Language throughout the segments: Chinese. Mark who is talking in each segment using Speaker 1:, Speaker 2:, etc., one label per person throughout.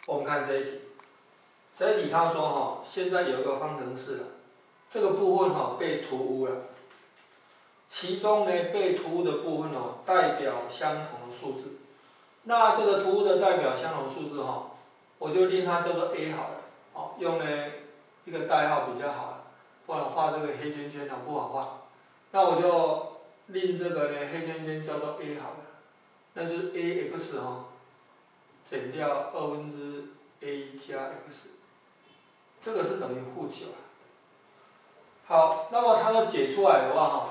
Speaker 1: 我们看这一题，这一题他说现在有一个方程式这个部分被突兀了，其中呢被突兀的部分代表相同的数字。那这个突兀的代表相同数字我就令它叫做 A 好了，用一个代号比较好，不然画这个黑圈圈不好画。那我就令这个黑圈圈叫做 A 好了，那就是 AX 减掉A加 x， 这个是等于负9。好，那么它要解出来的话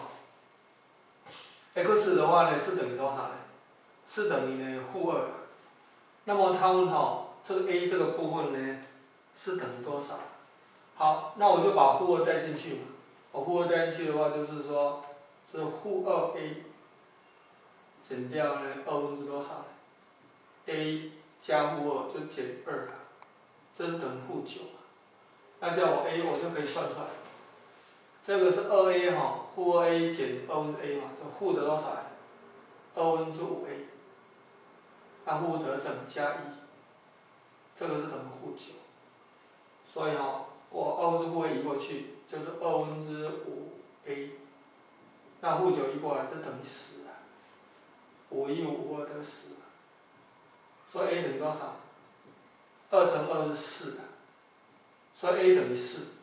Speaker 1: x 的话呢是等于多少呢？是等于负2。那么他问这个 A 这个部分呢是等于多少？好，那我就把负2带进去嘛。我负2带进去的话，就是说是负2A 减掉多少呢 ？A 加负2就减2了，这是等于负9。那叫我 A 我就可以算出来。这个是2A 负2A 减A 嘛，这负的多少？5A。那负得正加1，这个是等于负9。所以我负2移过去就是5A。那负9移过来就等于10了，5与5，5得10。所以 A 等于多少？2乘2是4，所以 A 等于4。